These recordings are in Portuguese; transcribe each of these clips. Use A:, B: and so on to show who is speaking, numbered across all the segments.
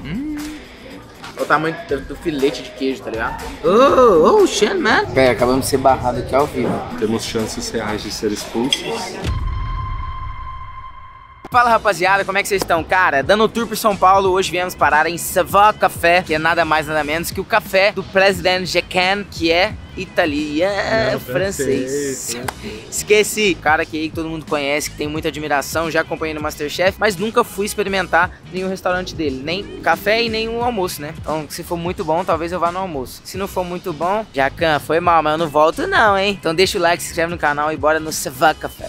A: Olha o tamanho do filete de queijo, tá ligado? Oh, shit, man. Pera, acabamos de ser barrados aqui ao vivo.
B: Temos chances reais de ser expulsos.
A: Fala, rapaziada, como é que vocês estão? Cara, dando um tour por São Paulo, hoje viemos parar em Savoy Café, que é nada mais nada menos que o café do presidente Jecan, que é italiano, francês. Esqueci, cara que todo mundo conhece, que tem muita admiração, já acompanhei no MasterChef, mas nunca fui experimentar nenhum restaurante dele, nem café e nem o almoço, né? Então, se for muito bom, talvez eu vá no almoço. Se não for muito bom, Jecan, foi mal, mas eu não volto não, hein? Então deixa o like, se inscreve no canal e bora no Savoy Café.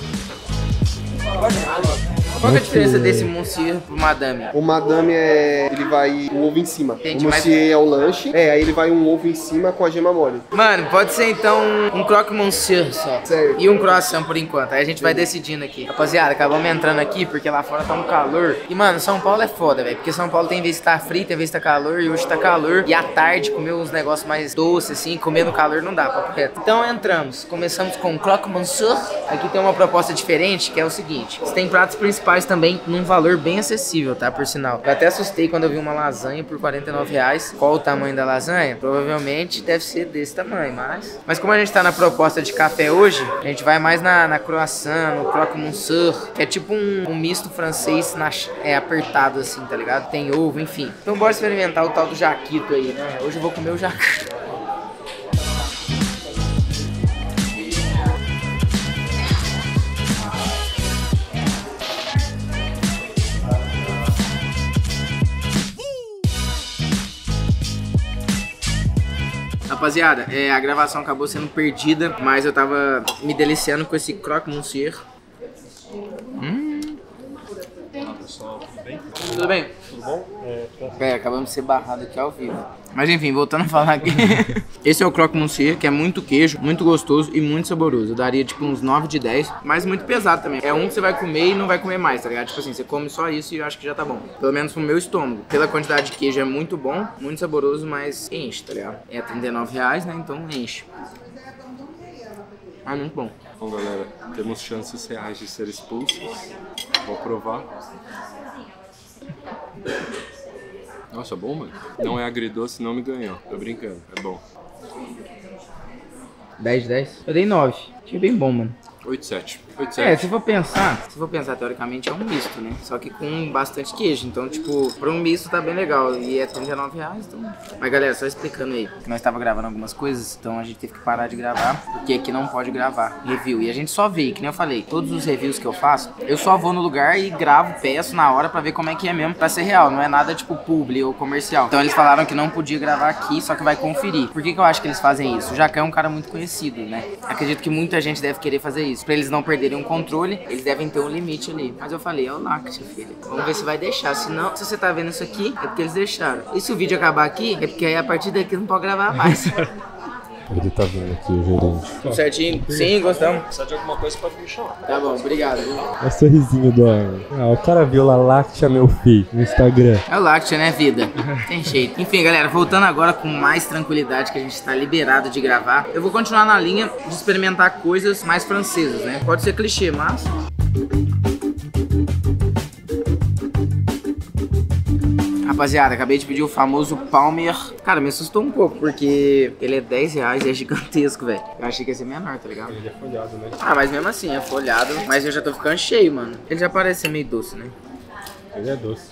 A: Qual que é a diferença desse monsieur pro madame?
C: O madame ele vai o ovo em cima.
A: Entendi,
C: o monsieur é o lanche. Aí ele vai um ovo em cima com a gema mole.
A: Mano, pode ser então um croque monsieur só.
C: Sério?
A: E um croissant por enquanto. Aí a gente vai decidindo aqui. Rapaziada, acabamos entrando aqui porque lá fora tá um calor. E mano, São Paulo é foda, velho. Porque São Paulo tem vez que tá frio, tem vez que tá calor. E hoje tá calor. E à tarde comer uns negócios mais doces assim, comer no calor não dá, papo reto. Então entramos. Começamos com croque monsieur. Aqui tem uma proposta diferente que é o seguinte. Você tem pratos principais também num valor bem acessível, tá? Por sinal. Eu até assustei quando eu vi uma lasanha por R$49. Qual o tamanho da lasanha? Provavelmente deve ser desse tamanho, mas como a gente tá na proposta de café hoje, a gente vai mais na croissant, no croque monsieur, que é tipo um misto francês apertado assim, tá ligado? Tem ovo, enfim. Então bora experimentar o tal do jaquito aí, né? Hoje eu vou comer o jaquito. Rapaziada, a gravação acabou sendo perdida, mas eu tava me deliciando com esse croque monsieur.
B: Olá pessoal, tudo bem?
A: Tudo bem?
B: Tudo bom?
A: Pera, acabamos de ser barrados aqui ao vivo. Mas enfim, voltando a falar aqui. Esse é o croque monsieur, que é muito queijo, muito gostoso e muito saboroso. Eu daria tipo uns 9 de 10, mas muito pesado também. É um que você vai comer e não vai comer mais, tá ligado? Tipo assim, você come só isso e eu acho que já tá bom. Pelo menos pro meu estômago. Pela quantidade de queijo é muito bom, muito saboroso, mas enche, tá ligado? É R$39, né? Então enche. Ah, muito bom.
B: Bom galera, temos chances reais de ser expulsos. Vou provar. Nossa, bom, mano. Não é agridoce, não me ganhou. Tô brincando, é bom.
A: 10 de 10? Eu dei 9. Achei bem bom, mano.
B: 8,7.
A: Se for pensar, teoricamente é um misto, né? Só que com bastante queijo. Então, tipo, pra um misto tá bem legal. E é R$39, então... Mas, galera, só explicando aí. Nós tava gravando algumas coisas, então a gente teve que parar de gravar. Porque aqui não pode gravar review. E a gente só vê, que nem eu falei, todos os reviews que eu faço, eu só vou no lugar e gravo, peço na hora pra ver como é que é mesmo, pra ser real. Não é nada, tipo, publi ou comercial. Então, eles falaram que não podia gravar aqui, só que vai conferir. Por que eu acho que eles fazem isso? O Jacan é um cara muito conhecido, né? Acredito que muita gente deve querer fazer isso. Pra eles não perderem um controle, eles devem ter um limite ali. Mas eu falei, é o Lact, filho. Vamos ver se vai deixar. Se não, se você tá vendo isso aqui, é porque eles deixaram. E se o vídeo acabar aqui, é porque aí a partir daqui não pode gravar mais.
B: Ele tá vendo aqui, o gerente.
A: Tudo certinho? Sim, gostamos.
B: Se precisar de alguma coisa, pode me chamar.
A: Tá bom, obrigado.
D: É o sorrisinho do homem. O cara viu lá Lactia, meu filho, no Instagram.
A: É o Lact, né, vida? Tem jeito. Enfim, galera, voltando agora com mais tranquilidade, que a gente tá liberado de gravar. Eu vou continuar na linha de experimentar coisas mais francesas, né? Pode ser clichê, mas... Rapaziada, acabei de pedir o famoso Palmer. Cara, me assustou um pouco, porque ele é R$10 e é gigantesco, velho. Eu achei que ia ser menor, tá ligado?
B: Ele é folhado, né?
A: Ah, mas mesmo assim, é folhado. Mas eu já tô ficando cheio, mano. Ele já parece ser meio doce, né?
B: Ele é doce.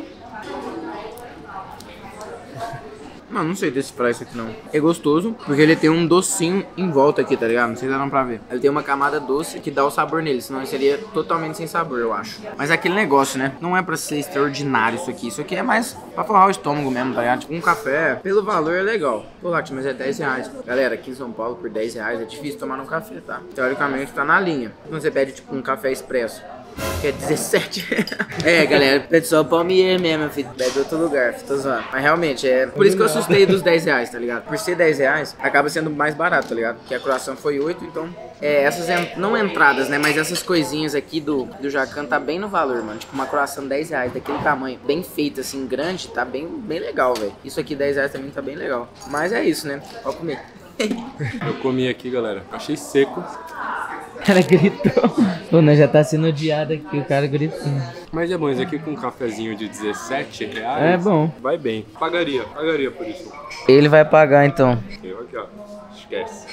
A: Mano, não sei decifrar isso aqui não. É gostoso, porque ele tem um docinho em volta aqui, tá ligado? Não sei se dá pra ver. Ele tem uma camada doce que dá o sabor nele, senão ele seria totalmente sem sabor, eu acho. Mas é aquele negócio, né? Não é pra ser extraordinário isso aqui. Isso aqui é mais pra forrar o estômago mesmo, tá ligado? Tipo, um café, pelo valor é legal. Pô, Lact, mas é R$10. Galera, aqui em São Paulo, por R$10 é difícil tomar um café, tá? Teoricamente tá na linha. Quando você pede, tipo, um café expresso, que é 17. É, galera, pede só o Palmier mesmo, filho. Bebe outro lugar, tô zoando. Mas realmente, é por isso que eu assustei dos R$10, tá ligado? Por ser R$10, acaba sendo mais barato, tá ligado? Porque a croissant foi 8, então... essas não entradas, né? Mas essas coisinhas aqui do Jacan tá bem no valor, mano. Tipo, uma croissant R$10, daquele tamanho, bem feita, assim, grande, tá bem legal, velho. Isso aqui R$10 também tá bem legal. Mas é isso, né? Pode comer.
B: Eu comi aqui, galera. Achei seco.
A: O cara gritou. Pô, nós já tá sendo odiado aqui, o cara gritou.
B: Mas é bom, esse aqui com um cafezinho de 17 reais.
A: É bom.
B: Vai bem. Pagaria por isso.
A: Ele vai pagar então.
B: Eu aqui, ó. Esquece.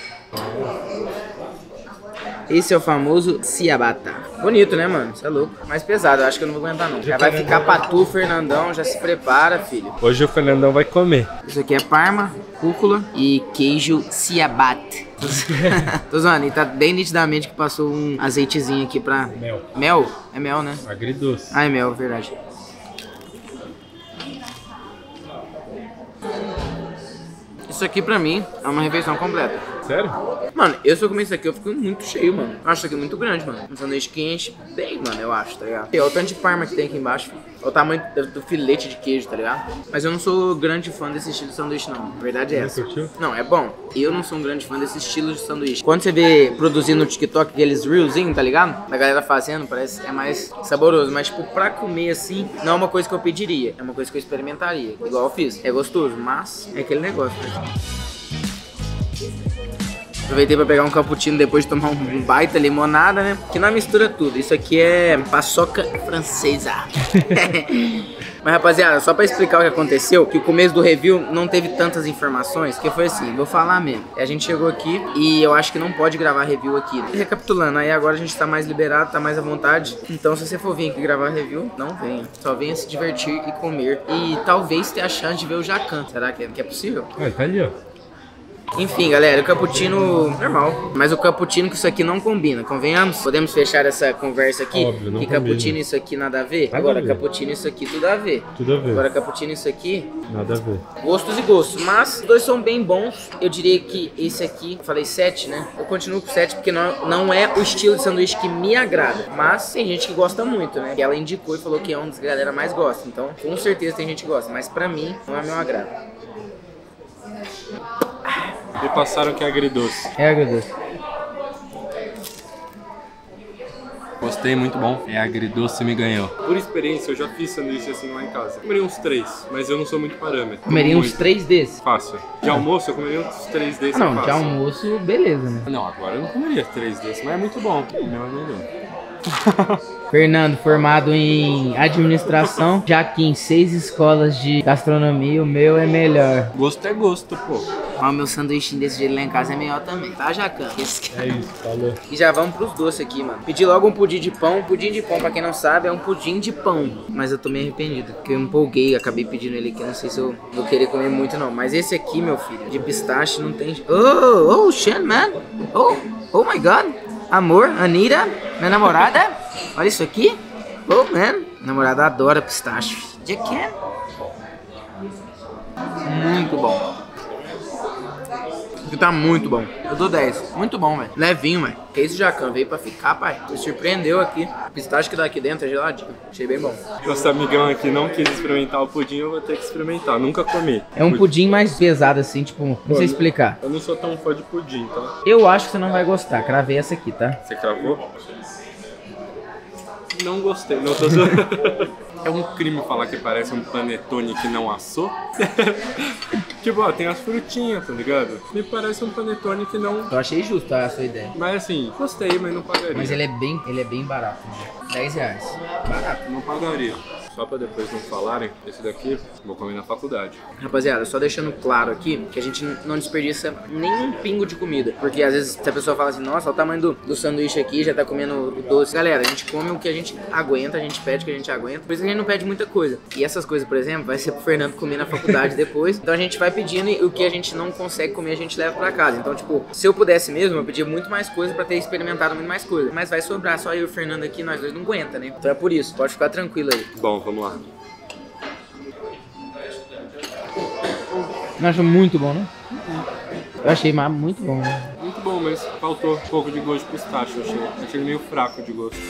A: Esse é o famoso ciabatta. Bonito, né, mano? Você é louco. Mais pesado, eu acho que eu não vou aguentar, não. Já vai ficar pra tu, Fernandão. Já se prepara, filho.
D: Hoje o Fernandão vai comer.
A: Isso aqui é parma, rúcula e queijo ciabatta. Tô zoando, e tá bem nitidamente que passou um azeitezinho aqui pra...
D: Mel.
A: Mel? É mel, né?
D: Agridoce.
A: Ah, é mel, verdade. Isso aqui pra mim é uma refeição completa.
D: Sério?
A: Mano, se eu comer isso aqui, eu fico muito cheio, mano. Eu acho isso aqui muito grande, mano. Um sanduíche que enche bem, mano, eu acho, tá ligado? E olha o tanto de parma que tem aqui embaixo, filho. Olha o tamanho do filete de queijo, tá ligado? Mas eu não sou grande fã desse estilo de sanduíche, não. A verdade é essa.
D: Curtiu?
A: Não, é bom. Eu não sou um grande fã desse estilo de sanduíche. Quando você vê produzindo no TikTok aqueles reelzinhos, tá ligado? Da galera fazendo, parece é mais saboroso. Mas, tipo, pra comer assim, não é uma coisa que eu pediria. É uma coisa que eu experimentaria. Igual eu fiz. É gostoso, mas é aquele negócio, né? Aproveitei pra pegar um cappuccino depois de tomar um baita limonada, né? Que não mistura tudo. Isso aqui é paçoca francesa. Mas, rapaziada, só pra explicar o que aconteceu, que o começo do review não teve tantas informações, que foi assim, vou falar mesmo. A gente chegou aqui e eu acho que não pode gravar review aqui. Recapitulando, aí agora a gente tá mais liberado, tá mais à vontade. Então, se você for vir aqui gravar review, não venha. Só venha se divertir e comer. E talvez ter a chance de ver o Jacan. Será que é possível?
D: Ah, tá ali, ó.
A: Enfim, galera, o cappuccino normal, mas o cappuccino com isso aqui não combina, convenhamos? Podemos fechar essa conversa aqui?
D: Óbvio, não
A: que
D: combina.
A: cappuccino isso aqui nada a ver?
D: Nada
A: Agora,
D: a ver.
A: cappuccino isso aqui tudo a ver.
D: Tudo a ver.
A: Agora, cappuccino isso aqui,
D: Nada a ver.
A: gostos e gostos, mas os dois são bem bons. Eu diria que esse aqui, falei 7, né? Eu continuo com 7 porque não é o estilo de sanduíche que me agrada, mas tem gente que gosta muito, né? Que ela indicou e falou que é um dos que a galera mais gosta, então com certeza tem gente que gosta, mas pra mim não é meu agrado.
B: Me passaram que é agridoce.
A: É agridoce.
B: Gostei, muito bom. É agridoce, me ganhou. Por experiência, eu já fiz sanduíche assim lá em casa. Comeria uns 3, mas eu não sou muito parâmetro.
A: Comeria uns
B: Muito.
A: 3 desses?
B: Fácil. De almoço, eu comeria uns 3 desses.
A: Não,
B: fácil.
A: de almoço, beleza, né?
B: Não, agora eu não comeria 3 desses, mas é muito bom. O meu é melhor.
A: Fernando, formado em administração, já que em 6 escolas de gastronomia, o meu é melhor.
B: Gosto é gosto, pô.
A: Ó, o meu sanduíche desse jeito lá em casa é melhor também, tá, Jacan?
D: É isso, falou.
A: E já vamos pros doces aqui, mano. Pedi logo um pudim de pão. Pudim de pão, pra quem não sabe, é um pudim de pão. Mas eu tô meio arrependido, porque eu empolguei, acabei pedindo ele aqui. Não sei se eu vou querer comer muito, não. Mas esse aqui, meu filho, de pistache, não tem... Oh, shit, man. Oh my God. Amor, Anira, minha namorada. Olha isso aqui. Oh, man. Minha namorada adora pistache. Jacan. Muito bom. Tá muito bom. Eu dou 10. Muito bom, velho. Levinho, velho. Que esse Jacan veio pra ficar, pai. Me surpreendeu aqui. O pistache que tá aqui dentro é geladinho. Achei bem bom.
B: Nosso amigão aqui não quis experimentar o pudim, eu vou ter que experimentar. Nunca comi.
A: É um pudim mais pesado, assim, tipo, não sei explicar.
B: Eu não sou tão fã de pudim, tá?
A: Eu acho que você não vai gostar. Cravei essa aqui, tá?
B: Você cravou? Não gostei, não tô zoando. É um crime falar que parece um panetone que não assou. Tipo, ó, tem as frutinhas, tá ligado? Me parece um panetone que não...
A: Eu achei justo a sua ideia.
B: Mas assim, gostei, mas não pagaria.
A: Mas ele é bem barato, né? 10 reais. Barato.
B: Não pagaria. Só pra depois não falarem, esse daqui vou comer na faculdade.
A: Rapaziada, só deixando claro aqui que a gente não desperdiça nenhum pingo de comida. Porque às vezes se a pessoa fala assim, nossa, olha o tamanho do sanduíche aqui, já tá comendo o doce. Galera, a gente come o que a gente aguenta, a gente pede o que a gente aguenta. Por isso que a gente não pede muita coisa. E essas coisas, por exemplo, vai ser pro Fernando comer na faculdade depois. Então a gente vai pedindo e o que a gente não consegue comer, a gente leva pra casa. Então, tipo, se eu pudesse mesmo, eu pedia muito mais coisa pra ter experimentado muito mais coisa. Mas vai sobrar, só eu e o Fernando aqui, nós dois não aguenta, né? Então é por isso, pode ficar tranquilo aí.
B: Bom, vamos lá.
A: Eu acho muito bom, né? Eu achei muito bom, né?
B: Muito bom, mas faltou um pouco de gosto de pistache, eu achei. Achei ele meio fraco de gosto.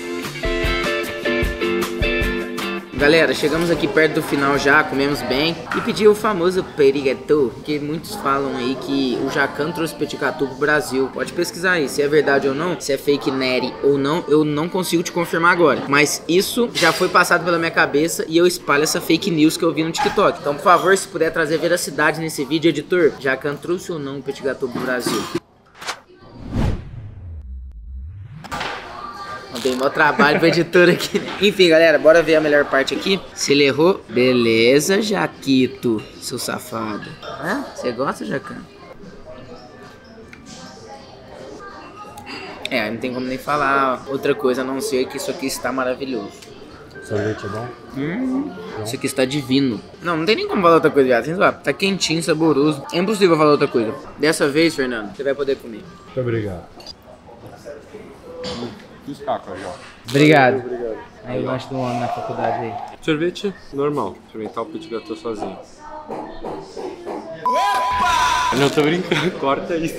A: Galera, chegamos aqui perto do final já, comemos bem e pedi o famoso petit gâteau, que muitos falam aí que o Jacan trouxe petit gâteau pro Brasil. Pode pesquisar aí, se é verdade ou não, se é fake neri ou não, eu não consigo te confirmar agora. Mas isso já foi passado pela minha cabeça e eu espalho essa fake news que eu vi no TikTok. Então, por favor, se puder trazer veracidade nesse vídeo, editor, Jacan trouxe ou não o petit gâteau pro Brasil? Dei maior trabalho pro editor aqui. Enfim, galera, bora ver a melhor parte aqui. Se ele errou, beleza, Jaquito, seu safado. Hã? Você gosta, Jacan? É, não tem como nem falar outra coisa a não ser que isso aqui está maravilhoso.
D: Sorvete é bom?
A: Isso aqui está divino. Não tem nem como falar outra coisa, viado. Sem zoar. Tá quentinho, saboroso. É impossível falar outra coisa. Dessa vez, Fernando, você vai poder comer.
D: Muito obrigado.
B: Destaca, já.
A: Obrigado. Aí eu gosto do homem na faculdade aí.
B: Sorvete normal. Experimentar o petit gâteau sozinho. Não, tô brincando. Corta isso.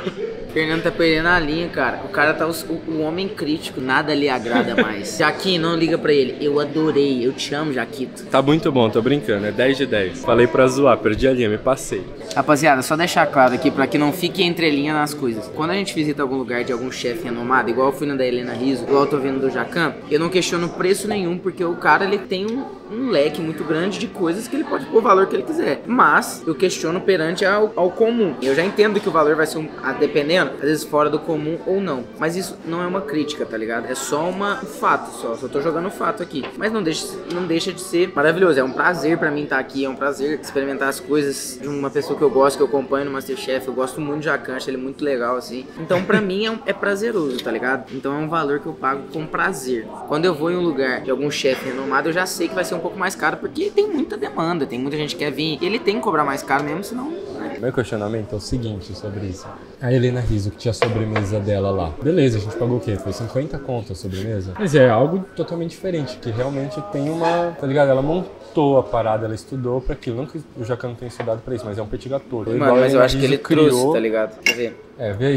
A: O Fernando tá perdendo a linha, cara. O cara tá o homem crítico, nada lhe agrada mais. Jaquinho, não liga pra ele. Eu adorei, eu te amo, Jaquito.
B: Tá muito bom, tô brincando. É 10 de 10. Falei pra zoar, perdi a linha, me passei.
A: Rapaziada, só deixar claro aqui pra que não fique entrelinha nas coisas. Quando a gente visita algum lugar de algum chefe renomado, igual eu fui no da Helena Rizzo, igual eu tô vendo do Jacan, eu não questiono preço nenhum, porque o cara, ele tem um leque muito grande de coisas que ele pode pôr o valor que ele quiser. Mas eu questiono perante ao comum. Eu já entendo que o valor vai ser dependendo, às vezes fora do comum ou não. Mas isso não é uma crítica, tá ligado? É só um fato, só tô jogando fato aqui. Mas não deixa de ser maravilhoso. É um prazer pra mim estar aqui, é um prazer experimentar as coisas de uma pessoa que eu gosto, que eu acompanho no Masterchef. Eu gosto muito de Jacan, acho ele muito legal, assim. Então pra mim é prazeroso, tá ligado? Então é um valor que eu pago com prazer. Quando eu vou em um lugar de algum chefe renomado, eu já sei que vai ser um pouco mais caro, porque tem muita demanda, tem muita gente que quer vir. E ele tem que cobrar mais caro mesmo, senão...
D: Meu questionamento é o seguinte sobre isso. A Helena Rizzo, que tinha a sobremesa dela lá. Beleza, a gente pagou o quê? Foi 50 conto a sobremesa? Mas é algo totalmente diferente, que realmente tem uma... Tá ligado? Ela montou a parada, ela estudou pra aquilo. Não que o Jacan não tenha estudado pra isso, mas é um petit gâteau.
A: Mano, mas eu acho que ele trouxe, tá ligado? Quer ver?
D: É, vê aí.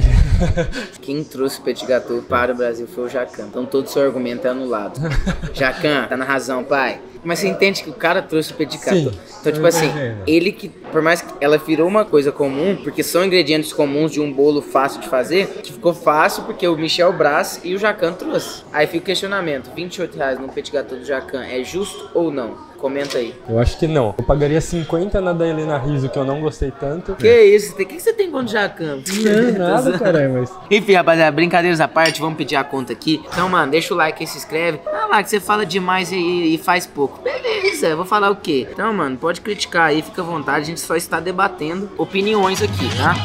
A: Quem trouxe o petit gâteau para o Brasil foi o Jacan. Então todo o seu argumento é anulado. Jacan, tá na razão, pai. Mas você entende que o cara trouxe o petit gâteau. Então, tipo assim, ele que, por mais que ela virou uma coisa comum, porque são ingredientes comuns de um bolo fácil de fazer, ficou fácil porque o Michel Brás e o Jacan trouxe. Aí fica o questionamento, R$28 no petit gâteau do Jacan, é justo ou não? Comenta aí.
D: Eu acho que não. Eu pagaria 50 na da Helena Rizzo, que eu não gostei tanto.
A: Que isso? O que você tem contra o Jacan?
D: Não, nada, cara, mas...
A: Enfim, rapaziada, brincadeiras à parte, vamos pedir a conta aqui. Então, mano, deixa o like e se inscreve. Ah lá, que você fala demais e faz pouco. Beleza, eu vou falar o quê? Então, mano, pode criticar aí, fica à vontade. A gente só está debatendo opiniões aqui, tá?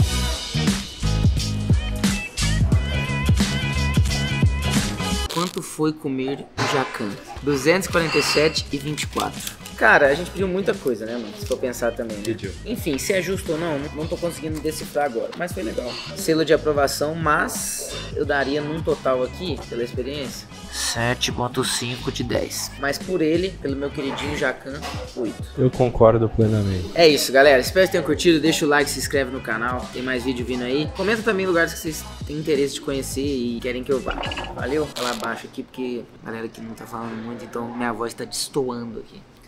A: Quanto foi comer o Jacan? 247,24. Cara, a gente pediu muita coisa, né, mano? Se for pensar também, né?
B: Pediu.
A: Enfim, se é justo ou não tô conseguindo decifrar agora. Mas foi legal. Selo de aprovação, mas eu daria num total aqui, pela experiência, 7,5 de 10. Mas por ele, pelo meu queridinho Jacan, 8.
D: Eu concordo plenamente.
A: É isso, galera. Espero que tenham curtido. Deixa o like, se inscreve no canal. Tem mais vídeo vindo aí. Comenta também lugares que vocês têm interesse de conhecer e querem que eu vá. Valeu? Vou lá abaixo aqui, porque a galera aqui não tá falando muito, então minha voz tá destoando aqui.